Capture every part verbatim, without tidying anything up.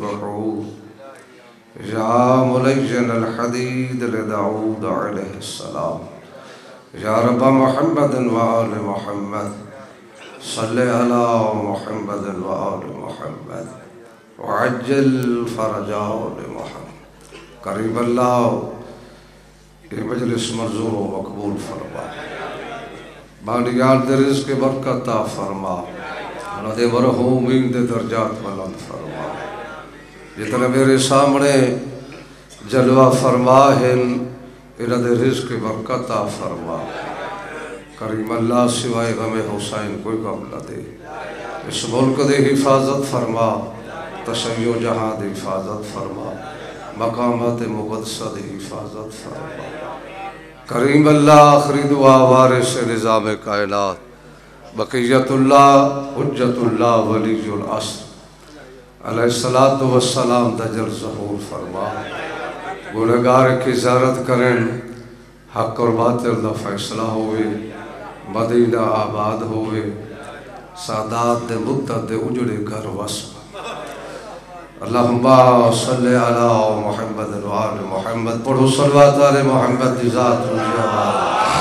البحور يا ملين الحديد لداود عليه السلام يا رب محمد وآل محمد صل على محمد وآل محمد وعجل فرجاء لمحمد قریب اللہ یہ مجلس منظور و مقبول فرما بانیان دے رزق برکت عطا فرما انہاں دے مرحومین دے درجات بلند فرما جتنے میرے سامنے جلوہ فرما ہیں انہاں دے رزق برکت عطا فرما کریم اللہ سوائے غم حسین کوئی غم نہ دے اس ملک دے حفاظت فرما تشیع جہاں دے حفاظت فرما مقامات مقدسہ دے حفاظت فرما کریم اللہ آخری دعا وارث نظام کائنات بقیت اللہ حجت اللہ ولی العصر علیہ الصلاۃ والسلام دجل ظہور فرما گنہگار کی زیارت کریں حق اور باطل دا فیصلہ ہوئے مدینہ آباد ہوئے سادات دے مدت دے اجڑے گھر وصف اللہم صلی علی محمد وآل محمد پڑھو صلوات علی محمد دی ذات الجلال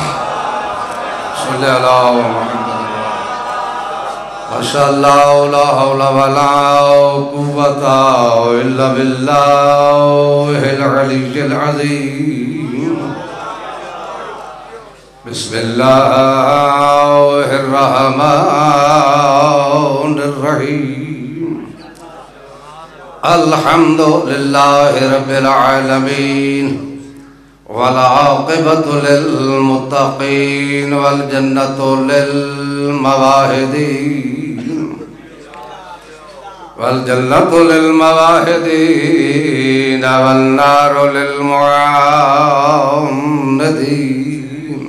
صلی علی محمد ماشاءاللہ لا حول ولا قوت الا باللہ العلی العظیم بسم اللہ الرحمن الرحیم الحمد للہ رب العالمین والعاقبۃ للمتقین والجنۃ للمواہدین والجنۃ للمواہدین والنار للمعاندین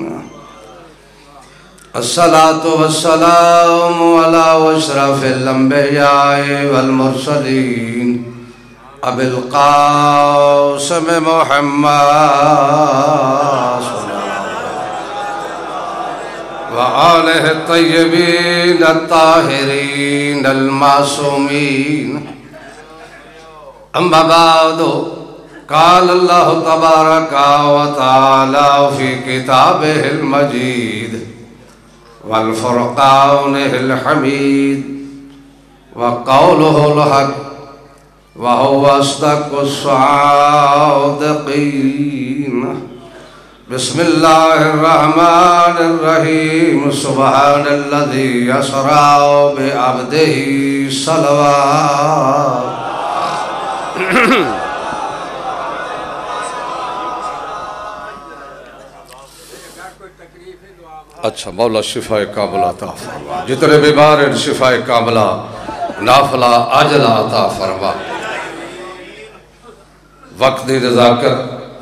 الصلاة والسلام على اشرف الانبیاء والمرسلین ابی القاسم محمد وآلہ الطیبین الطاہرین المعصومین اما بعد قال اللہ تبارک و تعالی فی کتابہ المجید والفرقانه الحميد وقوله الحق وهو أصدق الصادقين بسم الله الرحمن الرحيم سبحان الذي أسرى بعبده صلوات اچھا مولا شفا کاملہ عطا فرما جتنے بیمار ہیں شفا کاملہ نافلہ عاجلہ عطا فرما وقت دی نزاکت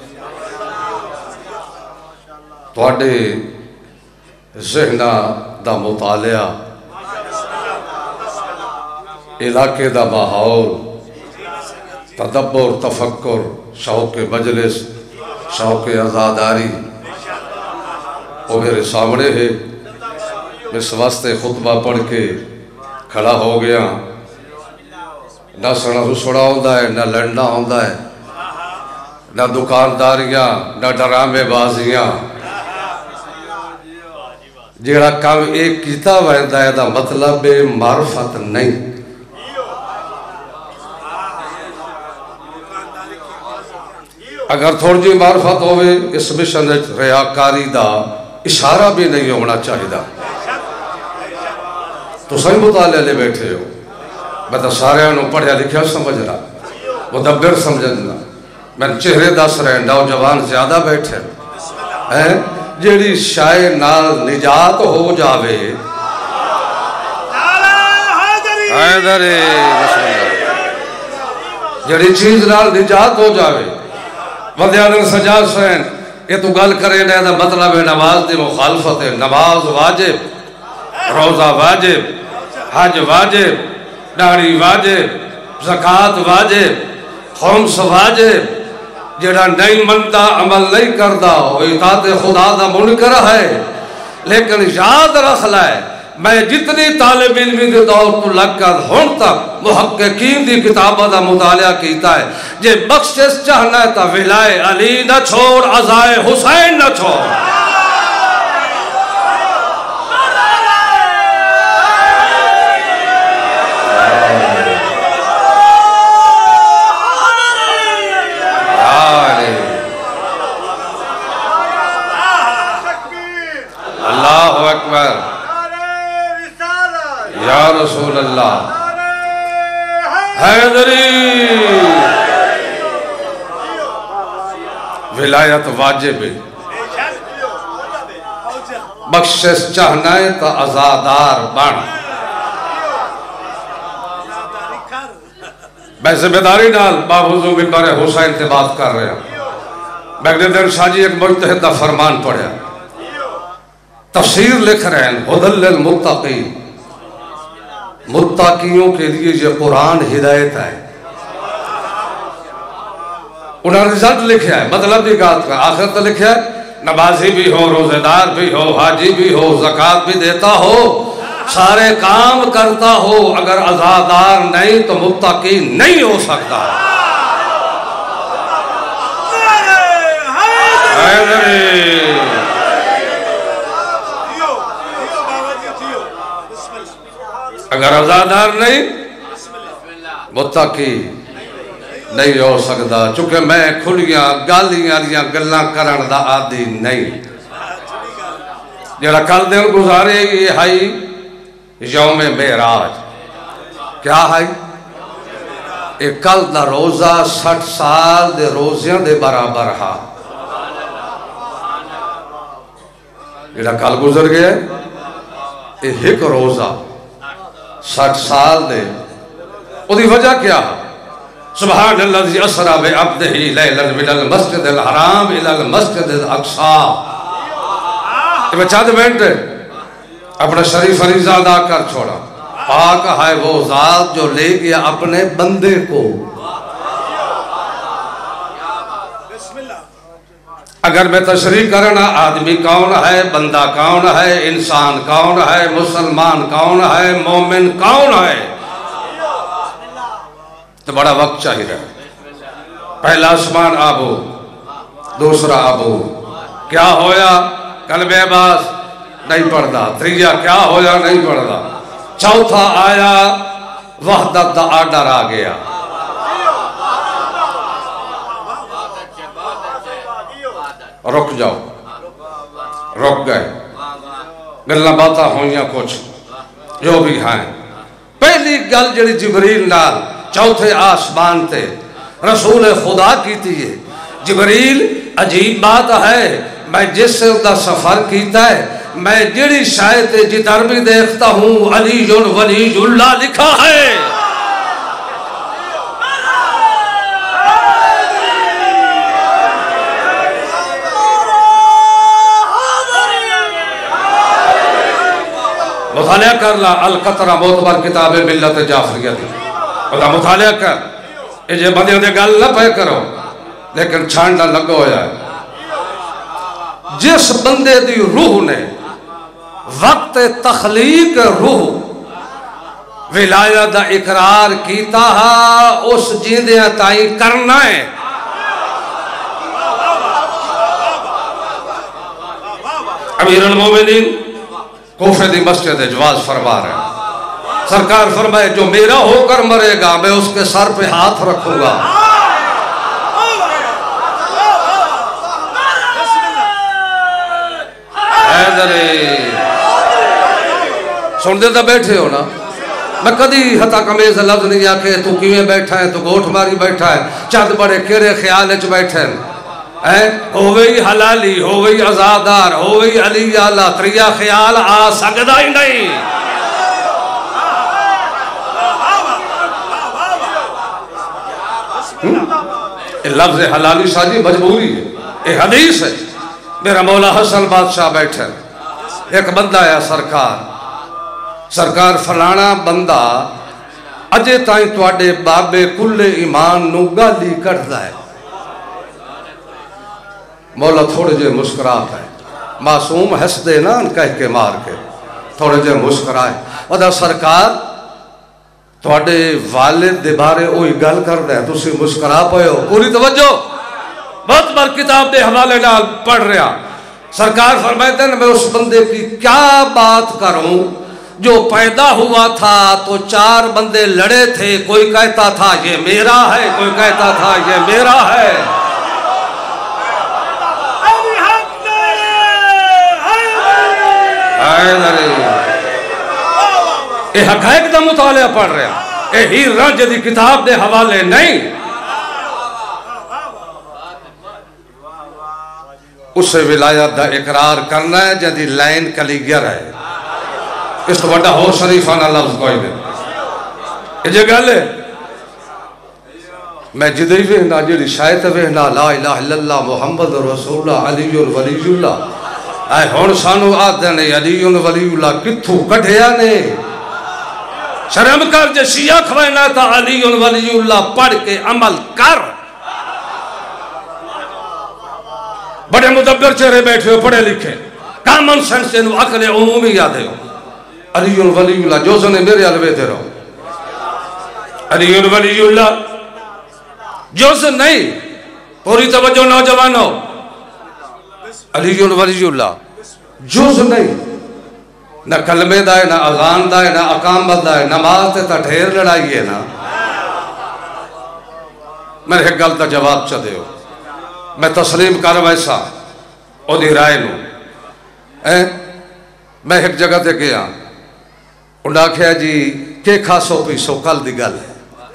تواڈے ذہنہ دا مطالعہ علاقے دا ماحول تدبر تفکر شوق مجلس شوق عزاداری وہ میرے سامنے ہے میں اس واسطے خطبہ پڑھ کے کھڑا ہو گیا نہ سڑا رسوڑا ہوندہ ہے نہ لڑنا ہوندہ ہے نہ دکانداریاں نہ ڈرامے بازیاں جیڑا کام ایک کتاب ہے دا مطلب معرفت نہیں اگر تھوڑی جی معرفت ہوئے اس مشن ریاکاری دا اشارہ بھی نہیں ہونا چاہیے تو صحیح مطالعہ لے بیٹھے ہو میں تو سارے انہوں پڑھیا لکھیا سمجھنا مدبر سمجھنا میں چہرے دس رہے نوجوان زیادہ بیٹھے ہیں جیڑی شائع نال نجات ہو جاوے حیدری جیڑی چیز نال نجات ہو جاوے ودیانر سجاد سین یہ تو گل کرے نہیں دا مطلب ہے نماز دی مخالفت ہے نماز واجب روزہ واجب حج واجب داڑھی واجب زکاة واجب خمس واجب جڑا نہیں منتا عمل نہیں کردا وہ اطاعت خدا دا منکر ہے لیکن یاد رکھ لائے میں جتنی طالب علمی دے دور تو لگ کر ہون تک محققین دی کتابہ دا مطالعہ کیتا ہے جے بخشش چاہنا ہے تا ولائے علی نہ چھوڑ عزائے حسین نہ چھوڑ اللہ اکبر یا رسول اللہ حیدری ولایت واجب ہے بخشش چاہنا ہے تا ازادار بن میں ذمہ داری نال باوضو منبر حسین سے بات کر رہے ہیں میگنیدر شاہ جی ایک مجتہد دا فرمان پڑھیا تفسیر لکھ رہے ہیں ہدی للمتقین متقیوں کے لیے یہ قرآن ہدایت ہے انہوں نے رزلٹ لکھا ہے مطلب بھی بات کا آخر تو لکھا ہے نمازی بھی ہو روزہ دار بھی ہو حاجی بھی ہو زکوٰۃ بھی دیتا ہو سارے کام کرتا ہو اگر عزادار نہیں تو متقی نہیں ہو سکتا اگر عزادار نہیں متقی نہیں ہو سکتا چونکہ میں کھلیاں گالیاں لیاں گلاں کرن دا عادی نہیں جڑا کل دن گزارے یہ ہائی یوم معراج کیا ہے ایک کل دا روزہ سٹھ سال دے روزیاں دے برابر ہا جڑا کل گزر گیا یہ ایک روزہ سٹھ سال دے وہ دی وجہ کیا سبحان اللہ اسرا بعبدہ لیلا من المسجد الحرام الى المسجد الاقصی یہ میں چاہتے منٹ اپنا شریف فریضہ ادا کر چھوڑا پاک ہے وہ ذات جو لے گیا اپنے بندے کو اگر میں تشریح کرنا آدمی کون ہے بندہ کون ہے انسان کون ہے مسلمان کون ہے مومن کون ہے تو بڑا وقت چاہیے رہا پہلا آسمان آبو دوسرا آبو کیا ہویا قلب عباس نہیں پڑھدا تریجہ کیا ہویا نہیں پڑھدا چوتھا آیا وحدت دا آرڈر آ گیا رک جاؤ رک گئے گلنا باتا ہوئیاں کچھ جو بھی ہیں پہلی گل جڑی جبریل نال چوتھے آسمان تے رسول خدا کی تھی ہے جبریل عجیب بات ہے میں جس سے اندہ سفر کیتا ہے میں جڑی شاید جدر بھی دیکھتا ہوں علی ولی اللہ لکھا ہے مطالعہ کر لا القطرہ معتبر کتاب ملت جعفریہ دی خدا مطالعہ کر یہ جے بندے دے گل نہ پہ کرو لیکن چھانڈا لگو ہویا ہے جس بندے دی روح نے وقت تخلیق روح ولایہ دا اقرار کیتا ہا اس جیندیاں تائی کرنا ہے امیر المومنین کوفے دی مسجد جواز فرما رہے ہیں سرکار فرمائے جو میرا ہو کر مرے گا میں اس کے سر پہ ہاتھ رکھوں گا حیدری سن دے تا بیٹھے ہو نا میں کدی حتا کمیز لفظ نہیں آکے تو کیویں بیٹھا ہے تو گوٹھ ماری بیٹھا ہے چند بڑے کیرے خیال اچ بیٹھے ہیں ہوئی حلالی ہوئی ازادار ہوئی علی آلہ تریا خیال آ سکتا ہی نہیں لفظ حلالی شادی مجبوری ہے یہ حدیث ہے میرا مولا حسن بادشاہ بیٹھے ایک بندہ ہے سرکار سرکار فلانا بندہ اجے تائیں تواڈے بابے کل ایمان نو گالی کردا ہے مولا تھوڑے جے مسکرات ہے معصوم ہس دے نا کہہ کے مار کے تھوڑے جے مسکرائے ودا سرکار تھوڑے والد دے بارے اوہی گل کر دے تسی مسکرا پئے ہو پوری توجہ بہت بار کتاب دے حوالے نال پڑھ رہا سرکار فرماتے ہیں میں اس بندے کی کیا بات کروں جو پیدا ہوا تھا تو چار بندے لڑے تھے کوئی کہتا تھا یہ میرا ہے کوئی کہتا تھا یہ میرا ہے اے حقائق دا مطالعہ پڑھ رہا اے ہی رنج دی کتاب دے حوالے نہیں اسے ولایت دا اقرار کرنا ہے جدی لائن کلیگر ہے اس تو بڑا ہو شریفانہ لفظ کوئی نہیں یہ جو گل ہے میں جدی وہنا جدی شایت وہنا لا الہ الا اللہ محمد رسول اللہ علی ولی اللہ اے ہون سانو آدھے نے علی ولی اللہ کتھو کڑھیا نے شرم کر جے شیعہ کھوائنا تا علی ولی اللہ پڑھ کے عمل کر بڑے مدبر چہرے بیٹھے ہو پڑھے لکھے کامن سینس انو عقل عمومی یادے ہو علی ولی اللہ جو سنے میرے علوے دے رہو علی ولی اللہ جو سن نہیں پوری توجہ نوجوان ہو علی ولی اللہ جو سن نہیں نہ کلمے دائے نہ اذان دائے نہ اقامت دائے نماز تے تا ڈھیر لڑائی ہے نا میں ایک گل تا جواب چا دے ہو میں تسلیم کر ویسا او دی رائے نو میں ایک جگہ تے گیا انہاں کہا جی کہ کھاسو پیسو کل دی گل ہے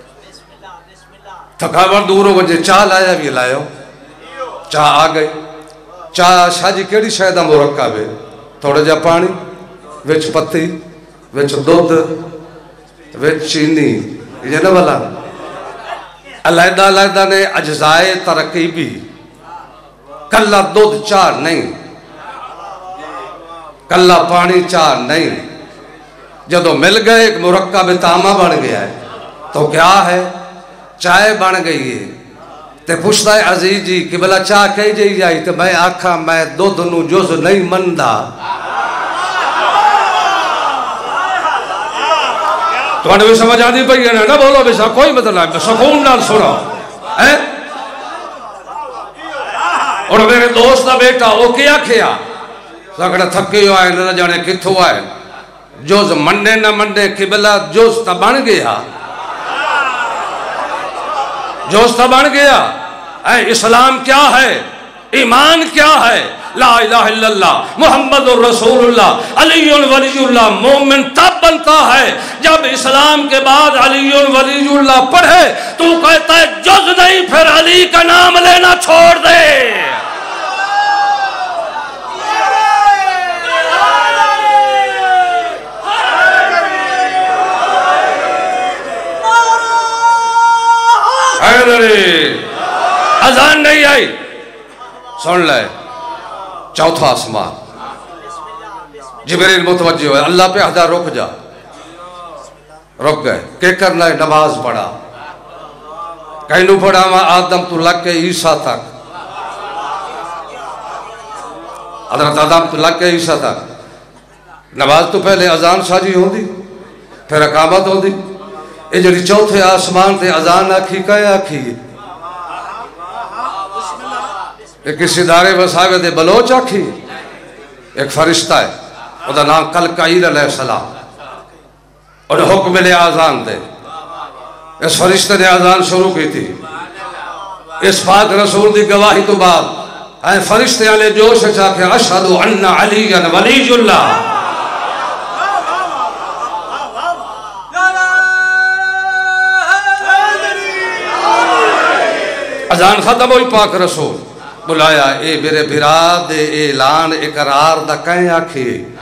تھکاور دوروں وجہ چاہ لایا بھی لائیو چاہ آ گئی چاہ شاہ جی کیڑی شاید مرکب ہے تھوڑا جا پانی وچ پتی وچ دودھ وچ چینی یہ نہ والا علیحدہ علیحدہ نے اجزائے ترکیبی کلا دودھ چاہ نہیں کلا پانی چاہ نہیں جدو مل گئے ایک مرکب تامہ بن گیا ہے تو کیا ہے چائے بن گئی ہے تے پوچھتا ہے عزیز جی کہ بلا چاہ کہی جائی جائی تو میں آکھا میں دودھ نو جز نہیں مندہ تو انہیں بھی سمجھ آدھی پئی ہے نا بولو بھی سا کوئی مطلب ہے سکون نال سنا اور میرے دوست دا بیٹا وہ کیا کیا سکڑا تھکی ہوئے نہ جانے کتھو آئے جوز منڈے نہ منڈے قبلہ جوز تا بن گیا جوز تا بن گیا اے اسلام کیا ہے ایمان کیا ہے لا الہ الا اللہ محمد رسول اللہ علی ولی اللہ مومن تب بنتا ہے جب اسلام کے بعد علی ولی اللہ پڑھے تو کہتا ہے جز نہیں پھر علی کا نام لینا چھوڑ دے اذان نہیں آئی سن لے چوتھا آسمان جبریل متوجہ ہوئے اللہ پہ عہدہ رک جا رک گئے کہ کرنا ہے نماز پڑھا کہنو پڑھا ماں آدم تو لگ کے عیسیٰ تک حضرت آدم تو لگ کے عیسیٰ تک نماز تو پہلے اذان ساجی ہوں دی پھر اقامت ہوں دی یہ جڑی چوتھے آسمان تے اذان آکھی کہے آکھی ایک کسی دارے وسائے دے بلوچ آکھی ایک فرشتہ ہے وہ دا نام کلکائیل علیہ السلام اور حکم لے آزان دے اس فرشتہ نے آزان شروع کی تھی اس پاک رسول دی گواہی تو بعد اے فرشتے علیہ جوش چاکے اشہدو ان علی ولی اللہ آزان ختم ہوئی پاک رسول بلایا اے میرے براد اعلان اقرار دا کہیں آکھی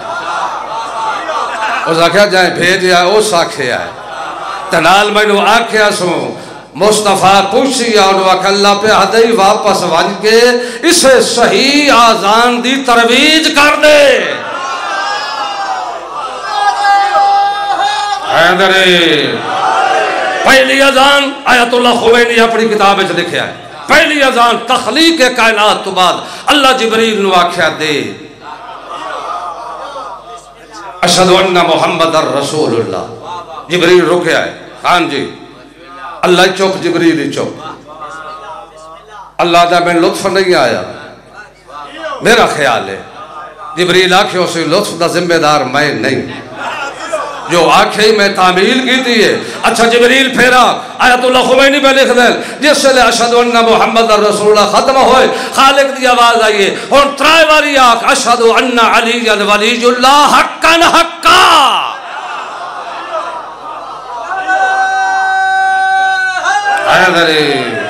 اس آکھیا جائیں بھیجیا اس آکھیا ہے تنال میں نو آکھیا سو مصطفیٰ پوچھی اور اللہ پہ حدی واپس ون کے اسے صحیح آزان دی ترویج کر دے حیدری پہلی آزان آیت اللہ خمینی اپنی کتاب میں لکھیا ہے پہلی اذان تخلیق کائنات تو بعد اللہ جبریل نو آکھیا دے اشہد ان محمد الرسول اللہ. جبریل رکے آئے. ہاں جی اللہ چپ جبریل چپ. اللہ دا میں لطف نہیں آیا. میرا خیال ہے جبریل آکھے اسے لطف دا ذمہ دار میں نہیں، جو آنکھیں میں تعمیل کی تھی ہے. اچھا جبریل پھیرا آیت اللہ خمینی پہ لکھ دیں جس سے لے اشہد ان محمد الرسول اللہ ختم ہوئے خالق دی آواز آئیے اور ترائے والی آنکھ اشہد ان علی ولی اللہ حقا حقا. آیا دری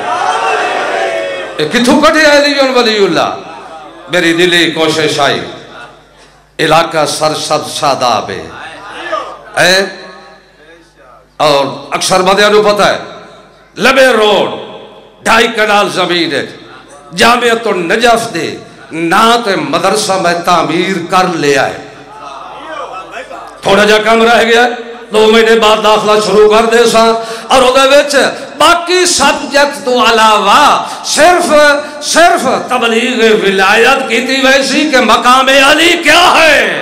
کتھو کٹھے علی ولی اللہ. میری دلی کوشش آئی علاقہ سرسبز شاداب ہے اور اکثر مدینوں پتہ ہے لبے روڈ ڈھائی کنال زمین ہے. جامعۃ النجف دے نات مدرسہ میں تعمیر کر لے آئے. تھوڑا جا کم رہ گیا دو مہینے بعد داخلہ شروع کر دے سا اور وہ وچ باقی سبجیکٹ تو علاوہ صرف صرف تبلیغ ولایت کی تھی ویسی کہ مقام علی کیا ہے.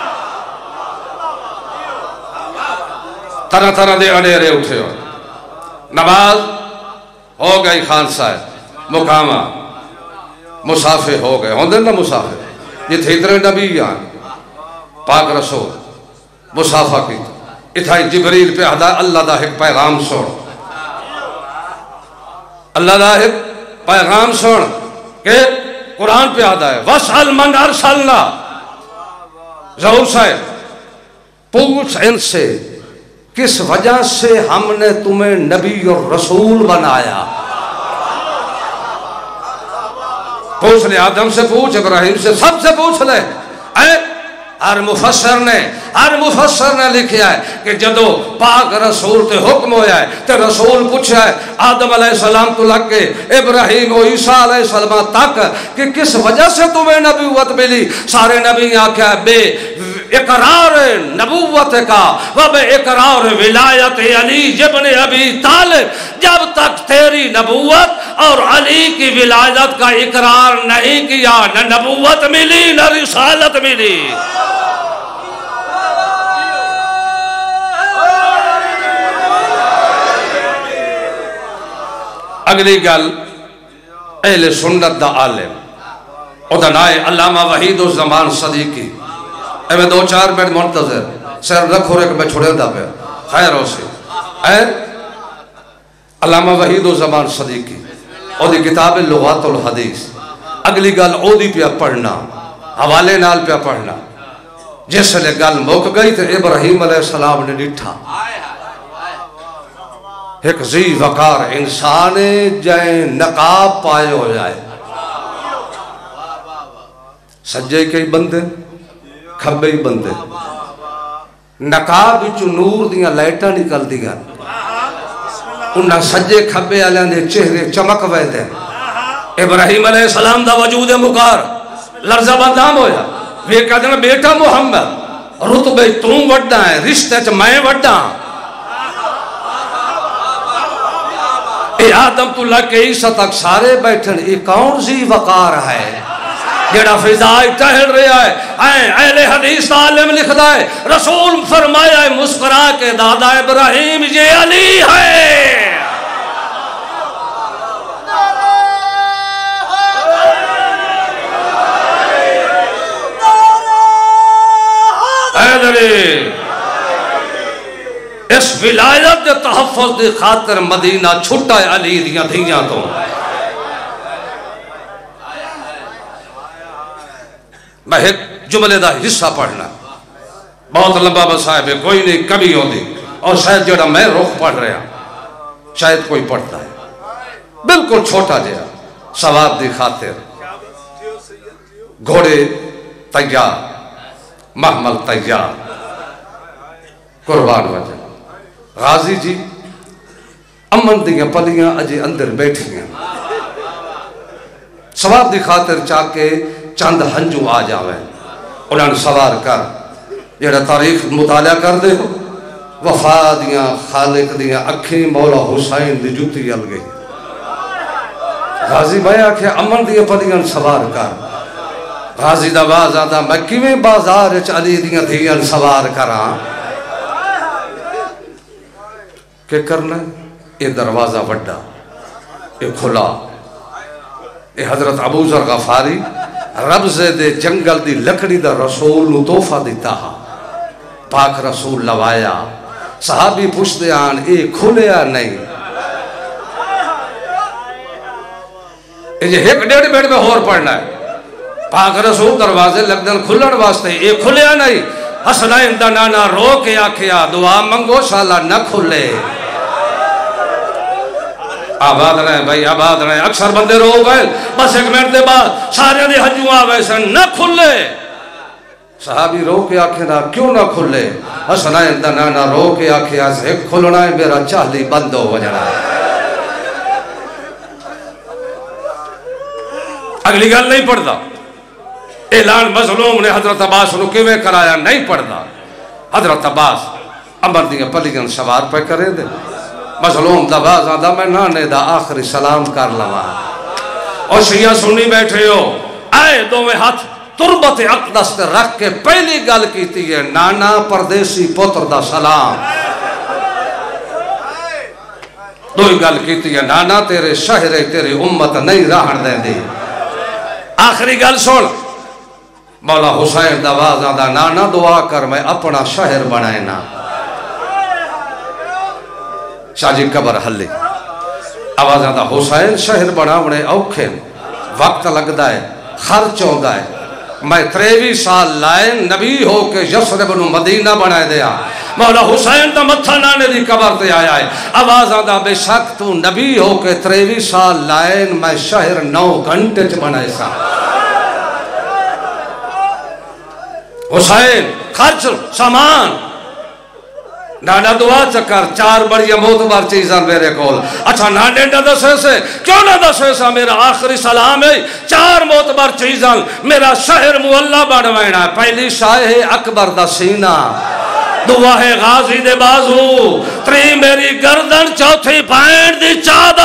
طرح طرح دے اڈیرے اٹھے ہو. نماز ہو گئی خان صاحب مقامہ مسافر ہو گئے ہوندے نا مسافر یہ تھے اتنے نبی آن پاک رسول مسافہ کی اتھائی جبریل پہ ادا اللہ دا ایک پیغام سوڑ. اللہ دا ایک پیغام سوڑ کہ قرآن پہ آدھا ہے وَاسْأَلْ مَنْ أَرْسَلْنَا. ظہور صاحب پوچھ ان سے کس وجہ سے ہم نے تمہیں نبی اور رسول بنایا. پوچھ لے آدم سے پوچھ ابراہیم سے سب سے پوچھ لے. ہر مفسر نے ہر مفسر نے لکھیا ہے کہ جدو پاک رسول تے حکم ہویا ہے تے رسول پوچھا ہے آدم علیہ السلام تو لگ کے ابراہیم و عیسیٰ علیہ السلام تک کہ کس وجہ سے تمہیں نبوت ملی. سارے نبی آکھا بے اقرار نبوت کا و بے اقرار ولایت علی ابن ابی طالب. جب تک تیری نبوت اور علی کی ولایت کا اقرار نہیں کیا نہ نبوت ملی نہ رسالت ملی. اگلی گل اہل سنت دا عالم او دا نائے علامہ وحید الزمان صدیقی. اے میں دو چار منٹ منتظر سر رکھو رکھ میں چھوڑے دا پہ خیر ہو سے. اے علامہ وحید الزمان صدیقی او دی کتاب لغات الحدیث. اگلی گل او دی پہ پڑھنا حوالے نال پہ پڑھنا. جس لے گل موک گئی تھے ابراہیم علیہ السلام نے نٹھا ایک ذی وقار انسان جائیں نقاب پائے ہو جائے. سجے کئی بندے کھبے ہی بندے نقاب وچوں نور دیاں لائٹاں نکل دیاں انہاں سجے کھبے والے دے چہرے چمک وے دے. ابراہیم علیہ السلام دا وجود مکار لرزہ بدنام ہویا. وہ کہتے ہیں بیٹا محمد رتبے توں وڈا ہے رشتے چ میں وڈا. اے آدم تو لگ کے عیسیٰ تک سارے بیٹھن یہ کون سی وقار ہے جڑا فضائی ٹہل رہا ہے. اے اہل حدیث عالم لکھدا ہے رسول فرمایا ہے مسکرا کے دادا ابراہیم یہ علی ہے. اس ولایت دے تحفظ دے خاطر مدینہ چھٹا ہے علی دیاں دھیاں تو. میں ایک جملے دا حصہ پڑھنا بہت لمبا بصائب ہے کوئی نہیں کبھی ہو دی اور شاید جڑا میں رخ پڑھ رہا شاید کوئی پڑھتا ہے بالکل چھوٹا جہا ثواب دی خاطر. گھوڑے تیار محمل تیار قربان وجہ غازی جی امن دیاں پلیاں اجے اندر بیٹھیاں ثواب دی خاطر چاہ کے چند ہنجو آ جاویں انہاں نے سوار کر جڑا تاریخ مطالعہ کر دے وفا دیاں خالق دیاں اکھیں مولا حسین دی جوتی ال گئی. غازی بھائی آکھے امن دیاں پلیاں سوار کر غازی دا باز آدھا میں کیویں بازار چ علی دیاں دھیاں سوار کراں کہ کرنا یہ دروازہ وڈا یہ کھلا یہ حضرت ابو ذر غفاری ربزے دے جنگل دی لکڑی دا رسول نو تحفہ دیتا ہا پاک رسول لوایا صحابی پوچھ دے آن اے کھلیا نہیں یہ ایک ڈیڑھ بیڑ میں ہور پڑھنا ہے پاک رسول دروازے لگدن کھلن واسطے اے کھلیا نہیں حسنین دا نانا رو کے آکھیا دعا منگو شالا نہ کھلے آباد رہے بھائی آباد رہے اکثر بندے رو گئے بس ایک منٹ دے بعد سارے دے حجوں آوے سن نہ کھلے صحابی رو کے آکھے نا کیوں نہ کھلے حسنین دا نانا رو کے آکھے آز ایک کھلنا ہے میرا چاہلی بند ہو جڑا اگلی گل نہیں پڑھتا اعلان مظلوم نے حضرت عباس نو کیویں کرایا نہیں پڑھتا حضرت عباس امر دیاں پلیاں سوار پہ کرے دے مظلوم دا باز آدھا میں نانے دا آخری سلام کر لوا اور شیعہ سنی بیٹھے ہو آئے دو میں ہاتھ تربت اقدس تے رکھ کے پہلی گل کیتی ہے نانا پردیسی پتر دا سلام دوئی گل کیتی ہے نانا تیرے شہر تیری امت نہیں رہن دیں دی آخری گل سن مولا حسین دا باز آدھا نانا دعا کر میں اپنا شہر بنائے نا شاہ جی قبر حلی آواز آدھا حسین شہر بناونے اوکھے وقت لگدا ہے خرچ ہوگا ہے میں تریوی سال لائے نبی ہو کے یسرب نو مدینہ بنائے دیا مولا حسین دا متھا نانے دی قبر تے آیا ہے آواز آدھا بے شک تو نبی ہو کے تریوی سال لائے میں شہر نو گھنٹے چ بنائے سا حسین خرچ سامان نانا دعا چکر چار بڑی موت بار چیزاں میرے کول اچھا نانے نہ دسے سے کیوں نہ دسے سے میرا آخری سلام ہے چار موت بار چیزاں میرا شہر مولا بڑھوینا پہلی شاہ اکبر دا سینہ دعا ہے غازی دے بازو تری میری گردن چوتھی پائنٹ دی چادر